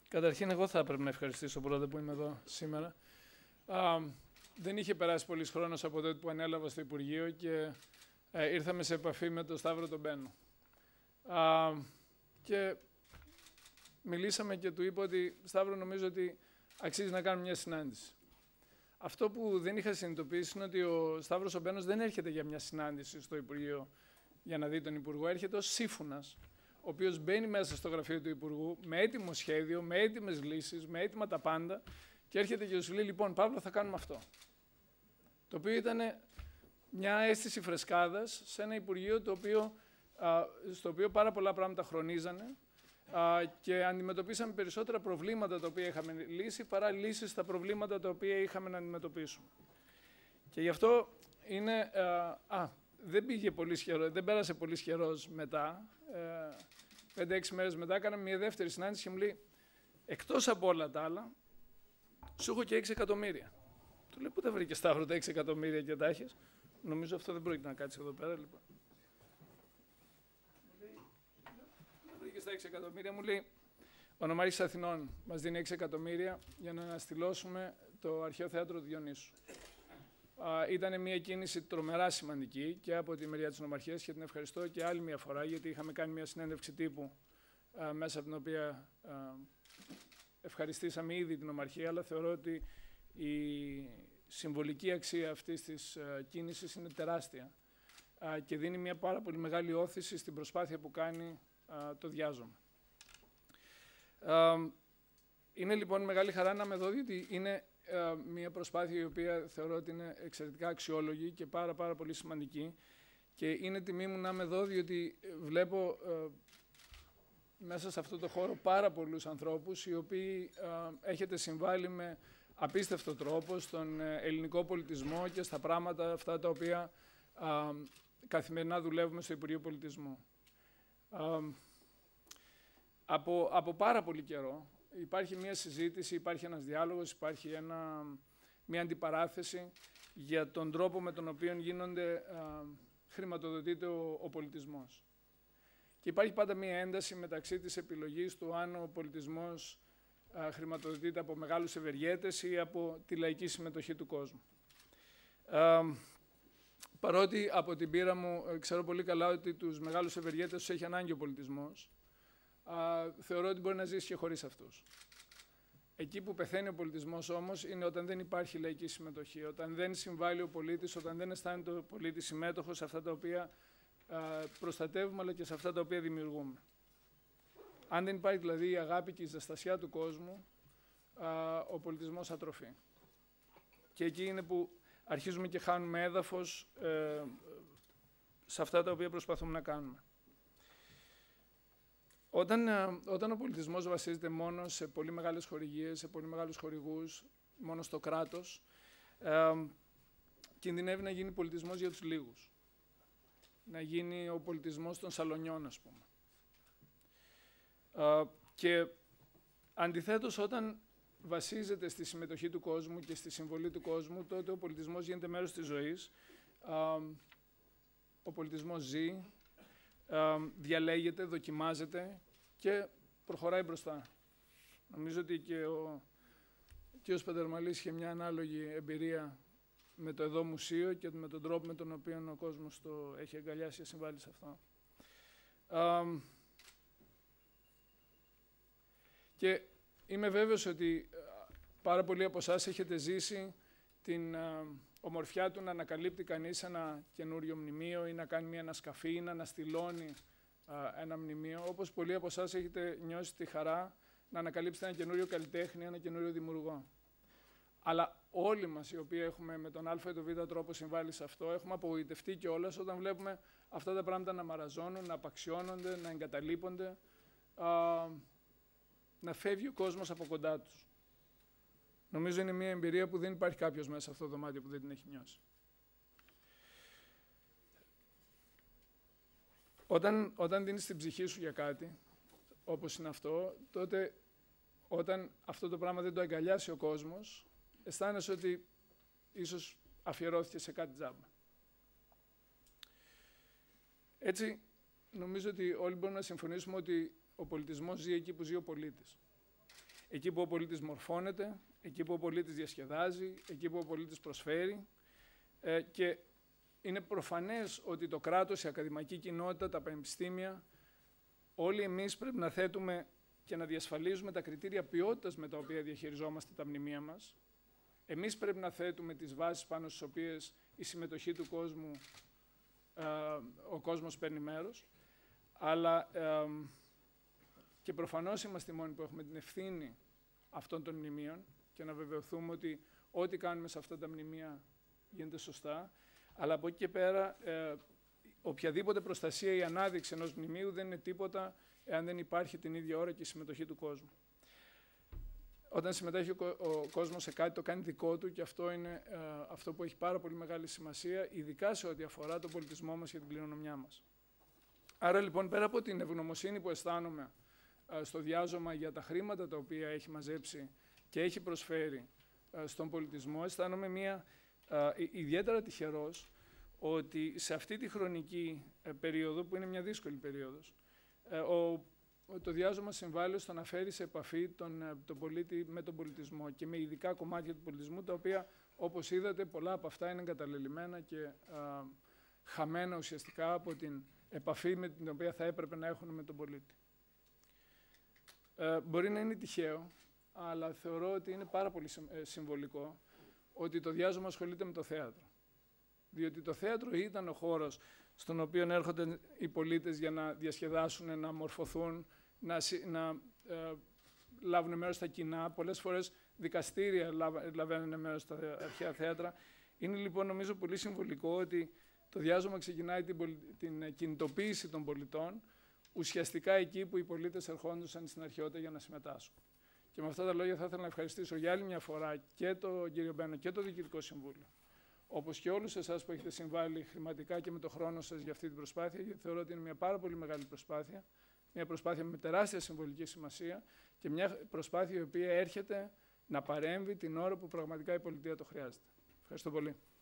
Καταρχήν, εγώ θα έπρεπε να ευχαριστήσω πρώτα που είμαι εδώ σήμερα. Δεν είχε περάσει πολύς χρόνος από τότε που ανέλαβα στο Υπουργείο και ήρθαμε σε επαφή με τον Σταύρο τον Μπαίνο. Και μιλήσαμε και του είπα ότι, Σταύρο, νομίζω ότι αξίζει να κάνουμε μια συνάντηση. Αυτό που δεν είχα συνειδητοποιήσει είναι ότι ο Σταύρος ο Μπαίνος δεν έρχεται για μια συνάντηση στο Υπουργείο για να δει τον Υπουργό, έρχεται ως σύμφωνας, ο οποίος μπαίνει μέσα στο γραφείο του Υπουργού με έτοιμο σχέδιο, με έτοιμες λύσεις, με έτοιμα τα πάντα και έρχεται και σου λέει, λοιπόν, Παύλο, θα κάνουμε αυτό. Το οποίο ήταν μια αίσθηση φρεσκάδας σε ένα Υπουργείο στο οποίο πάρα πολλά πράγματα χρονίζανε και αντιμετωπίσαμε περισσότερα προβλήματα τα οποία είχαμε λύσει παρά λύσεις στα προβλήματα τα οποία είχαμε να αντιμετωπίσουμε. Και γι' αυτό είναι... δεν πέρασε πολύ καιρός μετά, 5-6 μέρες μετά, κάναμε μια δεύτερη συνάντηση και μου λέει, εκτός από όλα τα άλλα, σου έχω και 6 εκατομμύρια. Του λέει, πού τα βρήκε, Σταύρο, τα 6 εκατομμύρια και τα έχεις? Νομίζω αυτό δεν πρόκειται να κάτσει εδώ πέρα, λοιπόν. Μου λέει, πού τα βρήκες τα 6 εκατομμύρια? Μου λέει, ο Νομάρχης Αθηνών μας δίνει 6 εκατομμύρια για να αναστηλώσουμε το Αρχαίο Θέατρο του Διονύσου. Ήταν μια κίνηση τρομερά σημαντική και από τη μεριά της Νομαρχίας και την ευχαριστώ και άλλη μια φορά, γιατί είχαμε κάνει μια συνέντευξη τύπου μέσα από την οποία ευχαριστήσαμε ήδη την Νομαρχία, αλλά θεωρώ ότι η συμβολική αξία αυτής της κίνησης είναι τεράστια και δίνει μια πάρα πολύ μεγάλη όθηση στην προσπάθεια που κάνει το Διάζωμα. Είναι λοιπόν μεγάλη χαρά να είμαι εδώ, διότι είναι μια προσπάθεια η οποία θεωρώ ότι είναι εξαιρετικά αξιόλογη και πάρα πολύ σημαντική και είναι τιμή μου να είμαι εδώ, διότι βλέπω μέσα σε αυτό το χώρο πάρα πολλούς ανθρώπους οι οποίοι έχετε συμβάλει με απίστευτο τρόπο στον ελληνικό πολιτισμό και στα πράγματα αυτά τα οποία καθημερινά δουλεύουμε στο Υπουργείο Πολιτισμού. Από πάρα πολύ καιρό υπάρχει μια συζήτηση, υπάρχει ένας διάλογος, υπάρχει μια αντιπαράθεση για τον τρόπο με τον οποίο χρηματοδοτείται ο πολιτισμός. Και υπάρχει πάντα μια ένταση μεταξύ της επιλογής του αν ο πολιτισμός χρηματοδοτείται από μεγάλους ευεργέτες ή από τη λαϊκή συμμετοχή του κόσμου. Παρότι από την πείρα μου ξέρω πολύ καλά ότι τους μεγάλους ευεργέτες τους έχει ανάγκη ο πολιτισμός, θεωρώ ότι μπορεί να ζήσει και χωρίς αυτούς. Εκεί που πεθαίνει ο πολιτισμός όμως είναι όταν δεν υπάρχει λαϊκή συμμετοχή, όταν δεν συμβάλλει ο πολίτης, όταν δεν αισθάνεται ο πολίτης συμμέτοχος σε αυτά τα οποία προστατεύουμε αλλά και σε αυτά τα οποία δημιουργούμε. Αν δεν υπάρχει δηλαδή η αγάπη και η ζεστασιά του κόσμου, ο πολιτισμός ατροφεί. Και εκεί είναι που αρχίζουμε και χάνουμε έδαφος σε αυτά τα οποία προσπαθούμε να κάνουμε. Όταν ο πολιτισμός βασίζεται μόνο σε πολύ μεγάλες χορηγίες, σε πολύ μεγάλους χορηγούς, μόνο στο κράτος, κινδυνεύει να γίνει πολιτισμός για τους λίγους. Να γίνει ο πολιτισμός των σαλονιών, ας πούμε. Και αντιθέτως, όταν βασίζεται στη συμμετοχή του κόσμου και στη συμβολή του κόσμου, τότε ο πολιτισμός γίνεται μέρος της ζωής. Ο πολιτισμός ζει, διαλέγεται, δοκιμάζεται και προχωράει μπροστά. Νομίζω ότι και ο κ. Παντερμαλής είχε μια ανάλογη εμπειρία με το εδώ μουσείο και με τον τρόπο με τον οποίο ο κόσμος το έχει αγκαλιάσει και συμβάλλει σε αυτό. Και είμαι βέβαιος ότι πάρα πολλοί από εσάς έχετε ζήσει την ομορφιά του να ανακαλύπτει κανείς ένα καινούριο μνημείο ή να κάνει μια ανασκαφή ή να αναστηλώνει ένα μνημείο, όπως πολλοί από εσάς έχετε νιώσει τη χαρά να ανακαλύψετε ένα καινούριο καλλιτέχνη, ένα καινούριο δημιουργό. Αλλά όλοι μας οι οποίοι έχουμε με τον α ή τον β τρόπο συμβάλει σε αυτό, έχουμε απογοητευτεί κιόλας όταν βλέπουμε αυτά τα πράγματα να μαραζώνουν, να απαξιώνονται, να εγκαταλείπονται, να φεύγει ο κόσμος από κοντά τους. Νομίζω είναι μια εμπειρία που δεν υπάρχει κάποιος μέσα σε αυτό το δωμάτιο που δεν την έχει νιώσει. Όταν δίνεις την ψυχή σου για κάτι, όπως είναι αυτό, τότε όταν αυτό το πράγμα δεν το αγκαλιάσει ο κόσμος, αισθάνεσαι ότι ίσως αφιερώθηκε σε κάτι τζάμπα. Έτσι, νομίζω ότι όλοι μπορούμε να συμφωνήσουμε ότι ο πολιτισμός ζει εκεί που ζει ο πολίτης. εκεί που ο πολίτης μορφώνεται, εκεί που ο πολίτης διασκεδάζει, εκεί που ο πολίτης προσφέρει. Και είναι προφανές ότι το κράτος, η ακαδημαϊκή κοινότητα, τα πανεπιστήμια, όλοι εμείς πρέπει να θέτουμε και να διασφαλίζουμε τα κριτήρια ποιότητας με τα οποία διαχειριζόμαστε τα μνημεία μας. Εμείς πρέπει να θέτουμε τις βάσεις πάνω στις οποίες η συμμετοχή του κόσμου, ο κόσμος παίρνει μέρος, αλλά και προφανώς είμαστε οι μόνοι που έχουμε την ευθύνη αυτών των μνημείων και να βεβαιωθούμε ότι ό,τι κάνουμε σε αυτά τα μνημεία γίνεται σωστά, αλλά από εκεί και πέρα οποιαδήποτε προστασία ή ανάδειξη ενός μνημείου δεν είναι τίποτα εάν δεν υπάρχει την ίδια ώρα και η συμμετοχή του κόσμου. Όταν συμμετέχει ο κόσμος σε κάτι, το κάνει δικό του και αυτό είναι αυτό που έχει πάρα πολύ μεγάλη σημασία, ειδικά σε ό,τι αφορά τον πολιτισμό μας και την κληρονομιά μας. Άρα λοιπόν, πέρα από την ευγνωμοσύνη που αισθάνομαι στο διάζωμα για τα χρήματα τα οποία έχει μαζέψει και έχει προσφέρει στον πολιτισμό, αισθάνομαι ιδιαίτερα τυχερός ότι σε αυτή τη χρονική περίοδο, που είναι μια δύσκολη περίοδος, το διάζωμα συμβάλλει στο να φέρει σε επαφή τον πολίτη με τον πολιτισμό και με ειδικά κομμάτια του πολιτισμού, τα οποία, όπως είδατε, πολλά από αυτά είναι εγκαταλελειμμένα και χαμένα ουσιαστικά από την επαφή με την οποία θα έπρεπε να έχουν με τον πολίτη. Μπορεί να είναι τυχαίο, αλλά θεωρώ ότι είναι πάρα πολύ συμβολικό ότι το διάζωμα ασχολείται με το θέατρο. Διότι το θέατρο ήταν ο χώρος στον οποίο έρχονται οι πολίτες για να διασκεδάσουν, να μορφωθούν, να λάβουν μέρος στα κοινά. Πολλές φορές δικαστήρια λαβαίνουν μέρος στα αρχαία θέατρα. Είναι λοιπόν νομίζω πολύ συμβολικό ότι το διάζωμα ξεκινάει την κινητοποίηση των πολιτών ουσιαστικά εκεί που οι πολίτες ερχόντουσαν στην αρχαιότητα για να συμμετάσχουν. Και με αυτά τα λόγια θα ήθελα να ευχαριστήσω για άλλη μια φορά και τον κύριο Μπένο και το Διοικητικό Συμβούλιο, όπως και όλους εσάς που έχετε συμβάλει χρηματικά και με το χρόνο σας για αυτή την προσπάθεια, γιατί θεωρώ ότι είναι μια πάρα πολύ μεγάλη προσπάθεια, μια προσπάθεια με τεράστια συμβολική σημασία και μια προσπάθεια η οποία έρχεται να παρέμβει την ώρα που πραγματικά η πολιτεία το χρειάζεται. Ευχαριστώ πολύ.